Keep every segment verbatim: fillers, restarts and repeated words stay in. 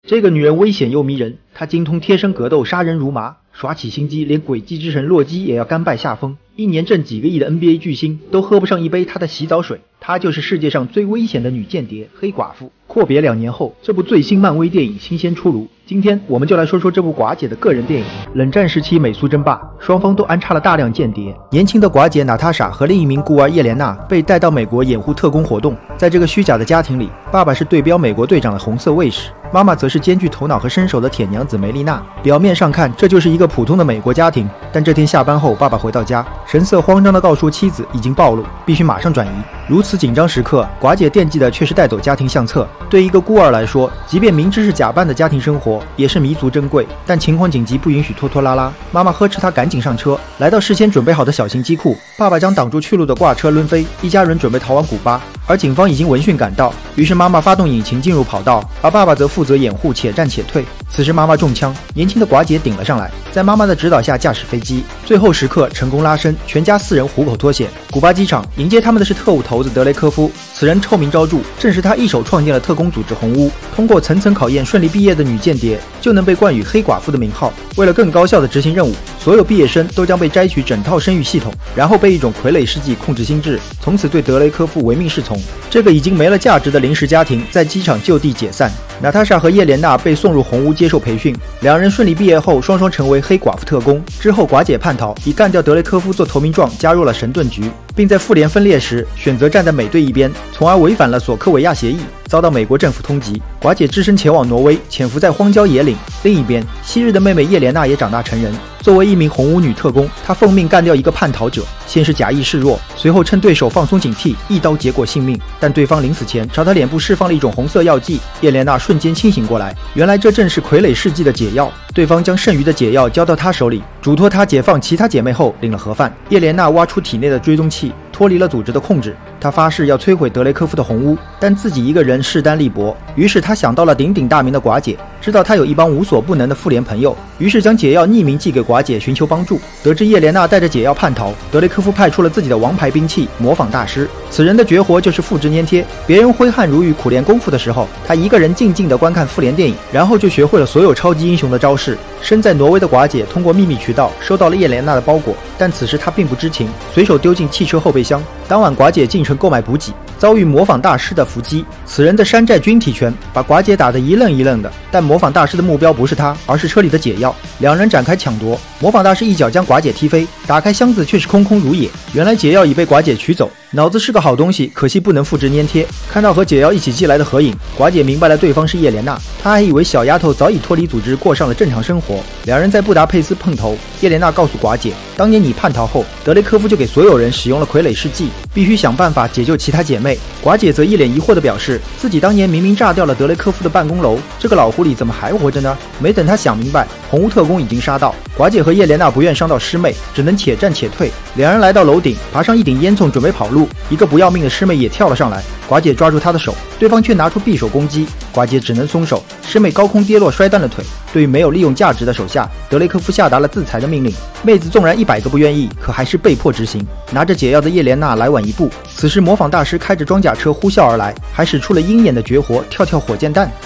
这个女人危险又迷人，她精通贴身格斗，杀人如麻，耍起心机，连诡计之神洛基也要甘拜下风。一年挣几个亿的 N B A 巨星都喝不上一杯她的洗澡水。她就是世界上最危险的女间谍黑寡妇。阔别两年后，这部最新漫威电影新鲜出炉。今天我们就来说说这部寡姐的个人电影。冷战时期美苏争霸，双方都安插了大量间谍。年轻的寡姐娜塔莎和另一名孤儿叶莲娜被带到美国掩护特工活动。在这个虚假的家庭里，爸爸是对标美国队长的红色卫士，妈妈则是兼具头脑和身手的铁娘子梅丽娜。表面上看，这就是一个普通的美国家庭，但这天下班后，爸爸回到家，神色慌张地告诉妻子已经暴露，必须马上转移。如此紧张时刻，寡姐惦记的却是带走家庭相册。对一个孤儿来说，即便明知是假扮的家庭生活，也是弥足珍贵。但情况紧急，不允许拖拖拉拉。妈妈呵斥她赶紧上车，来到事先准备好的小型机库。爸爸将挡住去路的挂车抡飞，一家人准备逃往古巴。而警方已经闻讯赶到，于是妈妈发动引擎进入跑道，而爸爸则负责掩护，且战且退。此时妈妈中枪，年轻的寡姐顶了上来，在妈妈的指导下驾驶飞机，最后时刻成功拉升，全家四人虎口脱险。古巴机场迎接他们的是特务头子德雷科夫，此人臭名昭著，正是他一手创建了特工组织红屋。通过层层考验顺利毕业的女间谍，就能被冠以黑寡妇的名号。为了更高效地执行任务，所有毕业生都将被摘取整套生育系统，然后被一种傀儡试剂控制心智，从此对德雷科夫唯命是从。这个已经没了价值的临时家庭在机场就地解散。娜塔莎和叶莲娜被送入红屋接受培训，两人顺利毕业后，双双成为黑寡妇特工。之后，寡姐叛逃，以干掉德雷科夫做投名状，加入了神盾局，并在复联分裂时选择站在美队一边，从而违反了索科维亚协议，遭到美国政府通缉。寡姐只身前往挪威，潜伏在荒郊野岭。另一边，昔日的妹妹叶莲娜也长大成人。作为一名红屋女特工，她奉命干掉一个叛逃者，先是假意示弱，随后趁对手放松警惕，一刀结果性命。但对方临死前朝她脸部释放了一种红色药剂，叶莲娜瞬间清醒过来，原来这正是傀儡试剂的解药。对方将剩余的解药交到她手里，嘱托她解放其他姐妹后领了盒饭。叶莲娜挖出体内的追踪器，脱离了组织的控制。她发誓要摧毁德雷科夫的红屋，但自己一个人势单力薄，于是她想到了鼎鼎大名的寡姐，知道她有一帮无所不能的复联朋友，于是将解药匿名寄给寡姐寻求帮助。得知叶莲娜带着解药叛逃，德雷科夫派出了自己的王牌兵器模仿大师，此人的绝活就是复制粘贴。别人挥汗如雨苦练功夫的时候，他一个人静静地观看复联电影，然后就学会了所有超级英雄的招式。身在挪威的寡姐通过秘密渠道收到了叶莲娜的包裹，但此时她并不知情，随手丢进汽车后备箱。当晚寡姐进城购买补给，遭遇模仿大师的伏击，此人的山寨军体拳把寡姐打得一愣一愣的，但模仿大师的目标不是他，而是车里的解药。两人展开抢夺，模仿大师一脚将寡姐踢飞，打开箱子却是空空如也，原来解药已被寡姐取走。脑子是个好东西，可惜不能复制粘贴。看到和解药一起寄来的合影，寡姐明白了对方是叶莲娜，她还以为小丫头早已脱离组织，过上了正常生活。两人在布达佩斯碰头，叶莲娜告诉寡姐，当年你叛逃后，德雷科夫就给所有人使用了傀儡试剂，必须想办法解救其他姐妹。寡姐则一脸疑惑地表示，自己当年明明炸掉了德雷科夫的办公楼，这个老狐狸怎么还活着呢？没等她想明白，红屋特工已经杀到。寡姐和叶莲娜不愿伤到师妹，只能且战且退。两人来到楼顶，爬上一顶烟囱准备跑路，一个不要命的师妹也跳了上来，寡姐抓住她的手，对方却拿出匕首攻击，寡姐只能松手，师妹高空跌落摔断了腿。对于没有利用价值的手下，德雷科夫下达了自裁的命令，妹子纵然一百个不愿意，可还是被迫执行。拿着解药的叶莲娜来晚一步，此时模仿大师开着装甲车呼啸而来，还使出了鹰眼的绝活跳跳火箭弹。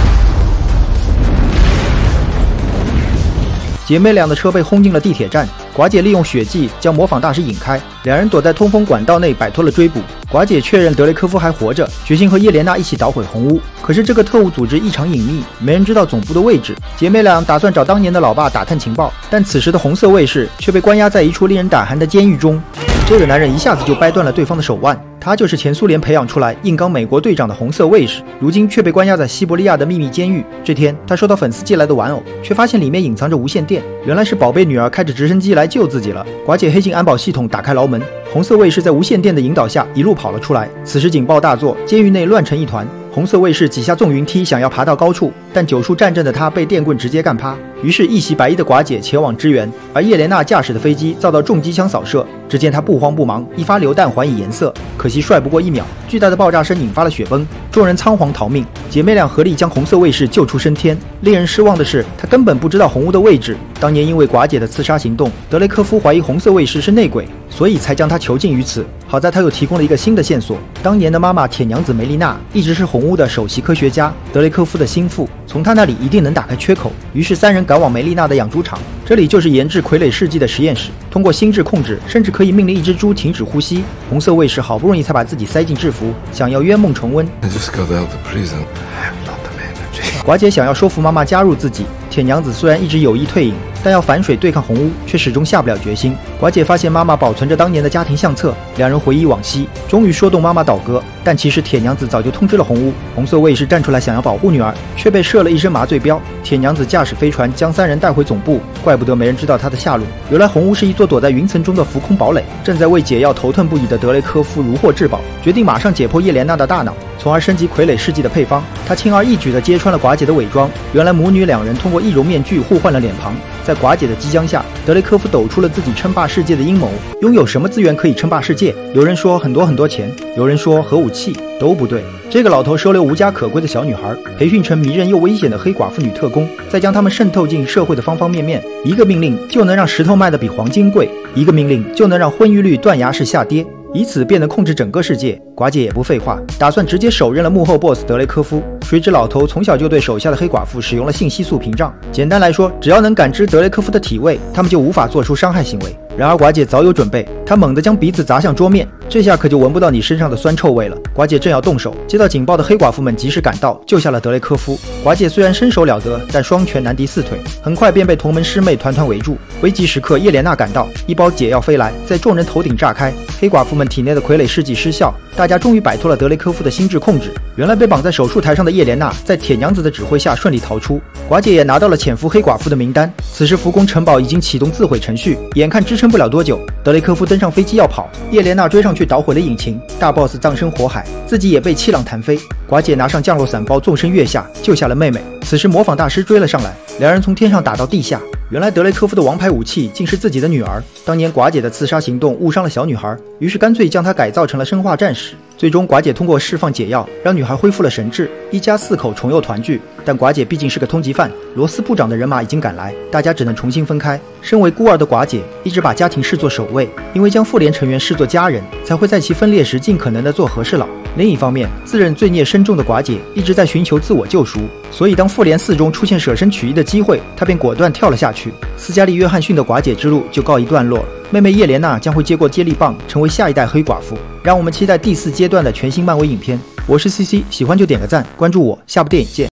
姐妹俩的车被轰进了地铁站，寡姐利用血迹将模仿大师引开，两人躲在通风管道内摆脱了追捕。寡姐确认德雷科夫还活着，决心和叶莲娜一起捣毁红屋。可是这个特务组织异常隐秘，没人知道总部的位置。姐妹俩打算找当年的老爸打探情报，但此时的红色卫士却被关押在一处令人胆寒的监狱中。这个男人一下子就掰断了对方的手腕，他就是前苏联培养出来硬刚美国队长的红色卫士，如今却被关押在西伯利亚的秘密监狱。这天，他收到粉丝寄来的玩偶，却发现里面隐藏着无线电，原来是宝贝女儿开着直升机来救自己了。寡姐黑进安保系统，打开牢门，红色卫士在无线电的引导下一路跑了出来。此时警报大作，监狱内乱成一团。红色卫士几下纵云梯，想要爬到高处，但久处战阵的他被电棍直接干趴。 于是，一袭白衣的寡姐前往支援，而叶莲娜驾驶的飞机遭到重机枪扫射。只见她不慌不忙，一发榴弹还以颜色，可惜帅不过一秒，巨大的爆炸声引发了雪崩，众人仓皇逃命。姐妹俩合力将红色卫士救出升天。令人失望的是，她根本不知道红屋的位置。当年因为寡姐的刺杀行动，德雷科夫怀疑红色卫士是内鬼，所以才将她囚禁于此。好在他又提供了一个新的线索，当年的妈妈铁娘子梅丽娜一直是红屋的首席科学家，德雷科夫的心腹，从她那里一定能打开缺口。于是三人赶往梅丽娜的养猪场，这里就是研制傀儡世纪的实验室，通过心智控制，甚至可以命令一只猪停止呼吸。红色卫士好不容易才把自己塞进制服，想要圆梦重温。寡姐想要说服妈妈加入自己，铁娘子虽然一直有意退隐，但要反水对抗红屋，却始终下不了决心。寡姐发现妈妈保存着当年的家庭相册，两人回忆往昔，终于说动妈妈倒戈。但其实铁娘子早就通知了红屋，红色卫士站出来想要保护女儿，却被射了一声麻醉镖。铁娘子驾驶飞船将三人带回总部，怪不得没人知道她的下落。原来红屋是一座躲在云层中的浮空堡垒，正在为解药头痛不已的德雷科夫如获至宝，决定马上解剖叶莲娜的大脑，从而升级傀儡世纪的配方。他轻而易举地揭穿了寡姐的伪装，原来母女两人通过易容面具互换了脸庞。在寡姐的激将下，德雷科夫抖出了自己称霸世界的阴谋。拥有什么资源可以称霸世界？有人说很多很多钱，有人说核武器，都不对。这个老头收留无家可归的小女孩，培训成迷人又危险的黑寡妇女特工，再将她们渗透进社会的方方面面。一个命令就能让石头卖得比黄金贵，一个命令就能让婚育率断崖式下跌，以此便能控制整个世界。寡姐也不废话，打算直接手刃了幕后 boss 德雷科夫。谁知老头从小就对手下的黑寡妇使用了信息素屏障，简单来说，只要能感知德雷科夫的体味，他们就无法做出伤害行为。然而寡姐早有准备，她猛地将鼻子砸向桌面，这下可就闻不到你身上的酸臭味了。寡姐正要动手，接到警报的黑寡妇们及时赶到，救下了德雷科夫。寡姐虽然身手了得，但双拳难敌四腿，很快便被同门师妹团团围住。危急时刻，叶莲娜赶到，一包解药飞来，在众人头顶炸开，黑寡妇们体内的傀儡世纪失效，大家终于摆脱了德雷科夫的心智控制。原来被绑在手术台上的叶莲娜，在铁娘子的指挥下顺利逃出。寡姐也拿到了潜伏黑寡妇的名单。此时浮宫城堡已经启动自毁程序，眼看支撑不了多久，德雷科夫登上飞机要跑，叶莲娜追上去捣毁了引擎，大 boss 葬身火海，自己也被气浪弹飞。寡姐拿上降落伞包，纵身跃下，救下了妹妹。此时模仿大师追了上来，两人从天上打到地下。原来德雷科夫的王牌武器竟是自己的女儿，当年寡姐的刺杀行动误伤了小女孩，于是干脆将她改造成了生化战士。最终寡姐通过释放解药，让女孩恢复了神智，一家四口重又团聚。但寡姐毕竟是个通缉犯，罗斯部长的人马已经赶来，大家只能重新分开。身为孤儿的寡姐一直把家庭视作首位，因为将妇联成员视作家人，才会在其分裂时尽可能的做和事佬。另一方面，自认罪孽深重的寡姐一直在寻求自我救赎，所以当复联四中出现舍身取义的机会，她便果断跳了下去。斯嘉丽·约翰逊的寡姐之路就告一段落了，妹妹叶莲娜将会接过接力棒，成为下一代黑寡妇。让我们期待第四阶段的全新漫威影片。我是 C C， 喜欢就点个赞，关注我，下部电影见。